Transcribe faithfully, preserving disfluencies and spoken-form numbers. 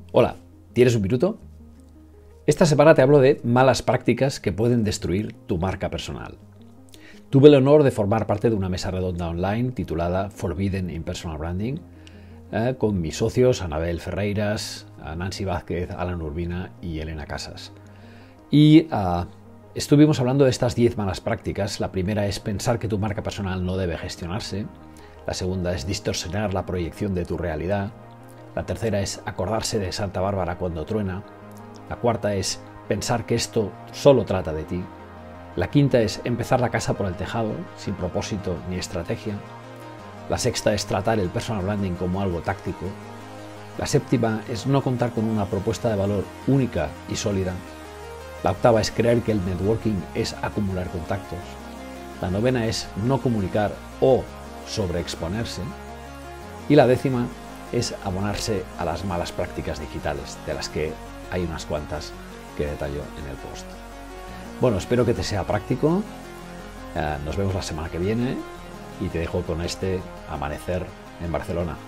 Hola, ¿tienes un minuto? Esta semana te hablo de malas prácticas que pueden destruir tu marca personal. Tuve el honor de formar parte de una mesa redonda online titulada Forbidden in Personal Branding eh, con mis socios Anabel Ferreiras, Nancy Vázquez, Alan Urbina y Elena Casas. Y uh, estuvimos hablando de estas diez malas prácticas. La primera es pensar que tu marca personal no debe gestionarse. La segunda es distorsionar la proyección de tu realidad. La tercera es acordarse de Santa Bárbara cuando truena. La cuarta es pensar que esto solo trata de ti. La quinta es empezar la casa por el tejado, sin propósito ni estrategia. La sexta es tratar el personal branding como algo táctico. La séptima es no contar con una propuesta de valor única y sólida. La octava es creer que el networking es acumular contactos. La novena es no comunicar o sobreexponerse. Y la décima es abonarse a las malas prácticas digitales, de las que hay unas cuantas que detallo en el post. Bueno, espero que te sea práctico. Eh, nos vemos la semana que viene y te dejo con este amanecer en Barcelona.